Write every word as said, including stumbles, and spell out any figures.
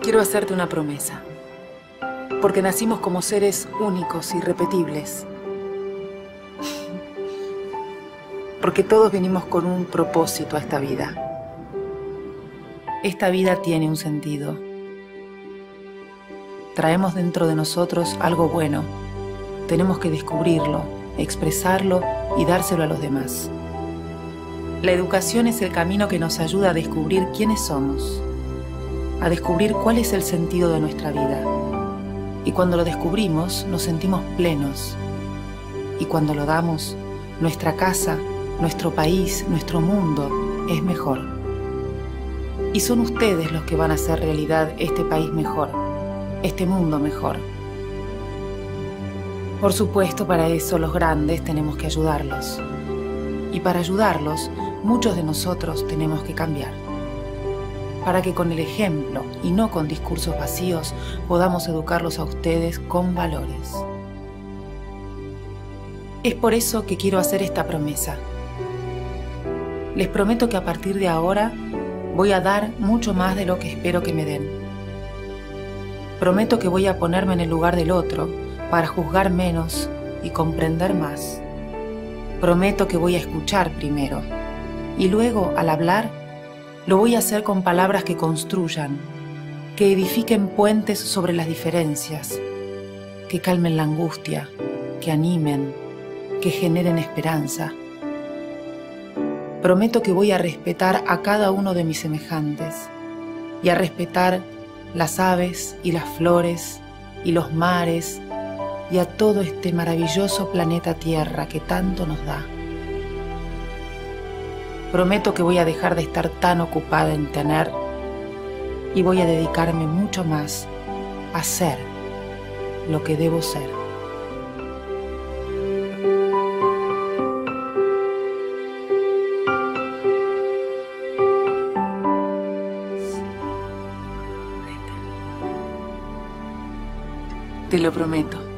Quiero hacerte una promesa, porque nacimos como seres únicos, irrepetibles. Porque todos venimos con un propósito a esta vida. Esta vida tiene un sentido. Traemos dentro de nosotros algo bueno. Tenemos que descubrirlo, expresarlo y dárselo a los demás. La educación es el camino que nos ayuda a descubrir quiénes somos, a descubrir cuál es el sentido de nuestra vida. Y cuando lo descubrimos, nos sentimos plenos. Y cuando lo damos, nuestra casa, nuestro país, nuestro mundo es mejor. Y son ustedes los que van a hacer realidad este país mejor, este mundo mejor. Por supuesto, para eso los grandes tenemos que ayudarlos. Y para ayudarlos, muchos de nosotros tenemos que cambiar. Para que con el ejemplo y no con discursos vacíos podamos educarlos a ustedes con valores. Es por eso que quiero hacer esta promesa. Les prometo que a partir de ahora voy a dar mucho más de lo que espero que me den. Prometo que voy a ponerme en el lugar del otro para juzgar menos y comprender más. Prometo que voy a escuchar primero y luego, al hablar, lo voy a hacer con palabras que construyan, que edifiquen puentes sobre las diferencias, que calmen la angustia, que animen, que generen esperanza. Prometo que voy a respetar a cada uno de mis semejantes y a respetar las aves y las flores y los mares y a todo este maravilloso planeta Tierra que tanto nos da. Prometo que voy a dejar de estar tan ocupada en tener y voy a dedicarme mucho más a ser lo que debo ser. Te lo prometo.